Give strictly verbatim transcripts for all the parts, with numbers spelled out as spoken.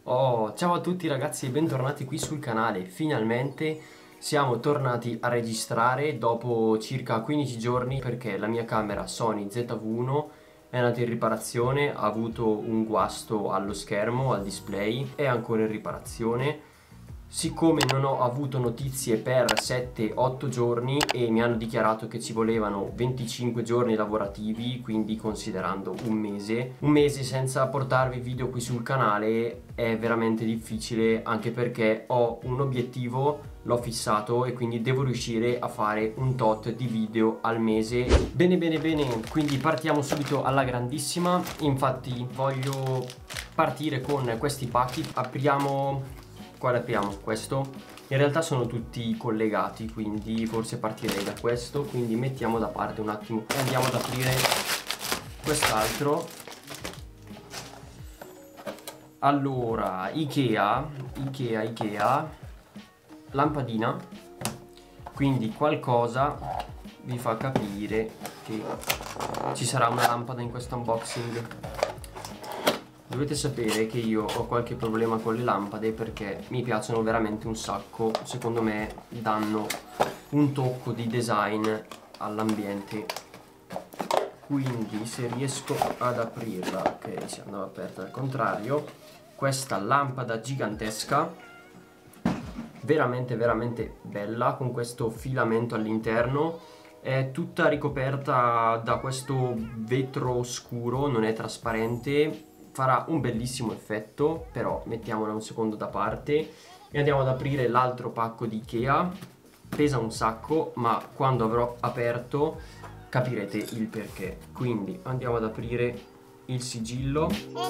Oh, ciao a tutti ragazzi e bentornati qui sul canale. Finalmente siamo tornati a registrare dopo circa quindici giorni perché la mia camera Sony Z V uno è andata in riparazione, ha avuto un guasto allo schermo, al display, è ancora in riparazione. Siccome non ho avuto notizie per sette otto giorni e mi hanno dichiarato che ci volevano venticinque giorni lavorativi, quindi considerando un mese, un mese senza portarvi video qui sul canale è veramente difficile, anche perché ho un obiettivo, l'ho fissato e quindi devo riuscire a fare un tot di video al mese. Bene bene bene, quindi partiamo subito alla grandissima. Infatti voglio partire con questi pacchi. Apriamo... Quale apriamo? Questo? In realtà sono tutti collegati, quindi forse partirei da questo. Quindi mettiamo da parte un attimo e andiamo ad aprire quest'altro. Allora, Ikea, Ikea, Ikea, lampadina. Quindi qualcosa vi fa capire che ci sarà una lampada in questo unboxing. Dovete sapere che io ho qualche problema con le lampade perché mi piacciono veramente un sacco. Secondo me danno un tocco di design all'ambiente. Quindi se riesco ad aprirla, ok, si andava aperta al contrario, questa lampada gigantesca, veramente veramente bella, con questo filamento all'interno. È tutta ricoperta da questo vetro scuro, non è trasparente. Farà un bellissimo effetto, però mettiamola un secondo da parte e andiamo ad aprire l'altro pacco di Ikea. Pesa un sacco, ma quando avrò aperto capirete il perché. Quindi andiamo ad aprire il sigillo.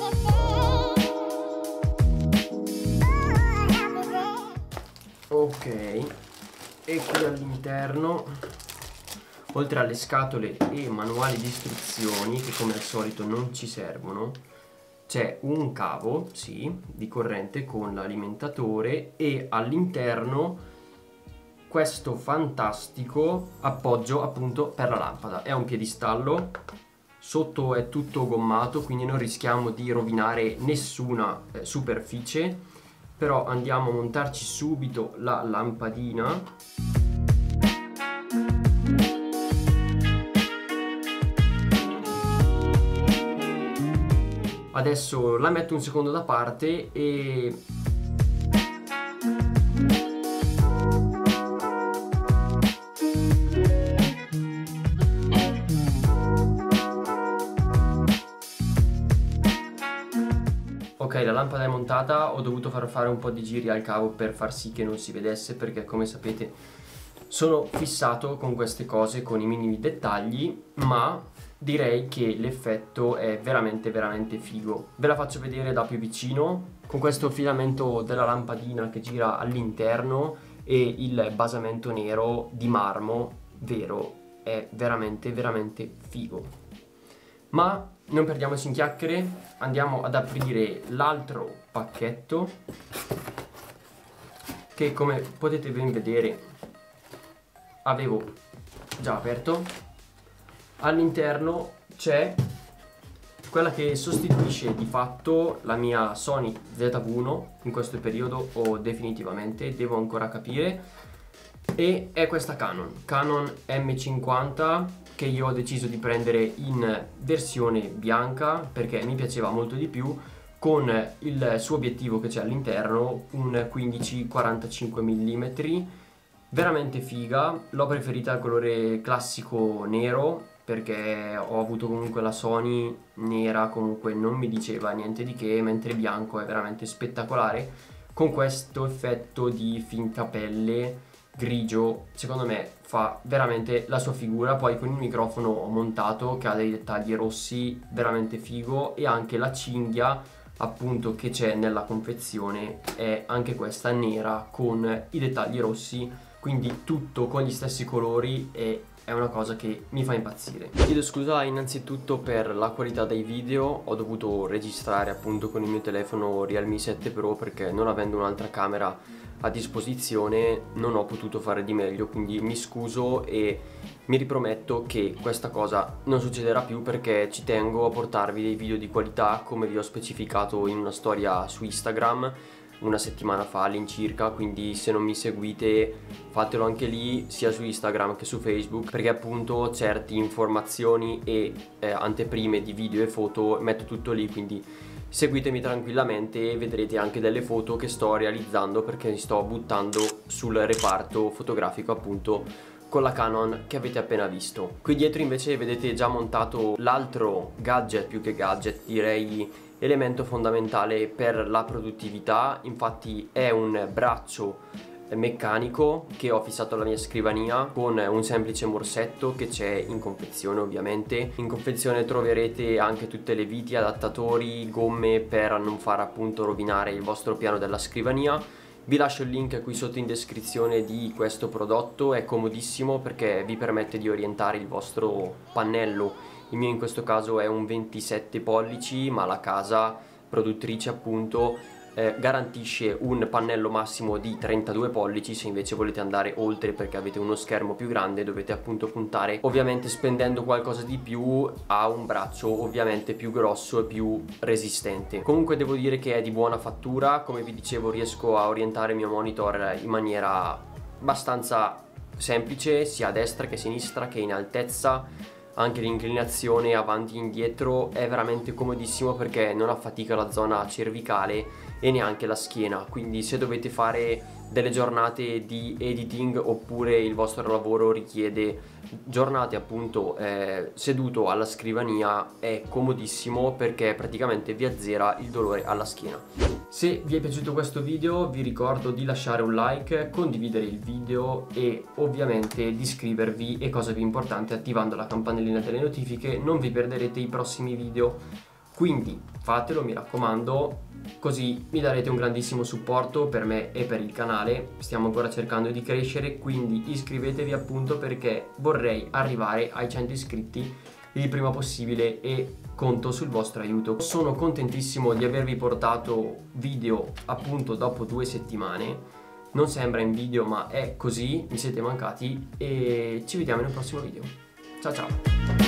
Ok, e qui all'interno, oltre alle scatole e manuali di istruzioni che come al solito non ci servono, c'è un cavo, sì, di corrente con l'alimentatore e all'interno questo fantastico appoggio appunto per la lampada. È un piedistallo, sotto è tutto gommato, quindi non rischiamo di rovinare nessuna eh, superficie, però andiamo a montarci subito la lampadina. Adesso la metto un secondo da parte e... Ok, la lampada è montata, ho dovuto far fare un po' di giri al cavo per far sì che non si vedesse, perché come sapete sono fissato con queste cose, con i minimi dettagli, ma direi che l'effetto è veramente veramente figo. Ve la faccio vedere da più vicino, con questo filamento della lampadina che gira all'interno e il basamento nero di marmo vero, è veramente veramente figo. Ma non perdiamoci in chiacchiere, andiamo ad aprire l'altro pacchetto che, come potete ben vedere, avevo già aperto. All'interno c'è quella che sostituisce di fatto la mia Sony Z V uno in questo periodo, o definitivamente, devo ancora capire, e è questa Canon, Canon M cinquanta, che io ho deciso di prendere in versione bianca perché mi piaceva molto di più, con il suo obiettivo che c'è all'interno, un quindici quarantacinque millimetri, veramente figa. L'ho preferita al colore classico nero perché ho avuto comunque la Sony nera, comunque non mi diceva niente di che, mentre bianco è veramente spettacolare, con questo effetto di finta pelle grigio. Secondo me fa veramente la sua figura. Poi con il microfono montato che ha dei dettagli rossi, veramente figo, e anche la cinghia appunto che c'è nella confezione è anche questa nera con i dettagli rossi, quindi tutto con gli stessi colori, è è una cosa che mi fa impazzire. Chiedo scusa innanzitutto per la qualità dei video, ho dovuto registrare appunto con il mio telefono Realme sette Pro perché non avendo un'altra camera a disposizione non ho potuto fare di meglio, quindi mi scuso e mi riprometto che questa cosa non succederà più perché ci tengo a portarvi dei video di qualità come vi ho specificato in una storia su Instagram una settimana fa all'incirca, quindi se non mi seguite fatelo anche lì sia su Instagram che su Facebook, perché appunto certe informazioni e eh, anteprime di video e foto metto tutto lì, quindi seguitemi tranquillamente e vedrete anche delle foto che sto realizzando perché mi sto buttando sul reparto fotografico appunto con la Canon che avete appena visto. Qui dietro invece vedete già montato l'altro gadget, più che gadget direi elemento fondamentale per la produttività, infatti è un braccio meccanico che ho fissato alla mia scrivania con un semplice morsetto che c'è in confezione. Ovviamente in confezione troverete anche tutte le viti, adattatori, gomme per non far appunto rovinare il vostro piano della scrivania. Vi lascio il link qui sotto in descrizione di questo prodotto, è comodissimo perché vi permette di orientare il vostro pannello. Il mio in questo caso è un ventisette pollici, ma la casa produttrice appunto eh, garantisce un pannello massimo di trentadue pollici. Se invece volete andare oltre perché avete uno schermo più grande dovete appunto puntare, ovviamente spendendo qualcosa di più, a un braccio ovviamente più grosso e più resistente. Comunque devo dire che è di buona fattura, come vi dicevo riesco a orientare il mio monitor in maniera abbastanza semplice sia a destra che a sinistra che in altezza. Anche l'inclinazione avanti e indietro è veramente comodissimo perché non affatica la zona cervicale e neanche la schiena, quindi se dovete fare delle giornate di editing oppure il vostro lavoro richiede giornate appunto eh, seduto alla scrivania è comodissimo perché praticamente vi azzera il dolore alla schiena. Se vi è piaciuto questo video vi ricordo di lasciare un like, condividere il video e ovviamente di iscrivervi e cosa più importante attivando la campanellina delle notifiche, non vi perderete i prossimi video. Quindi fatelo, mi raccomando, così mi darete un grandissimo supporto per me e per il canale. Stiamo ancora cercando di crescere, quindi iscrivetevi appunto perché vorrei arrivare ai cento iscritti il prima possibile e conto sul vostro aiuto. Sono contentissimo di avervi portato video appunto dopo due settimane. Non sembra in video ma è così, mi siete mancati e ci vediamo nel prossimo video. Ciao ciao!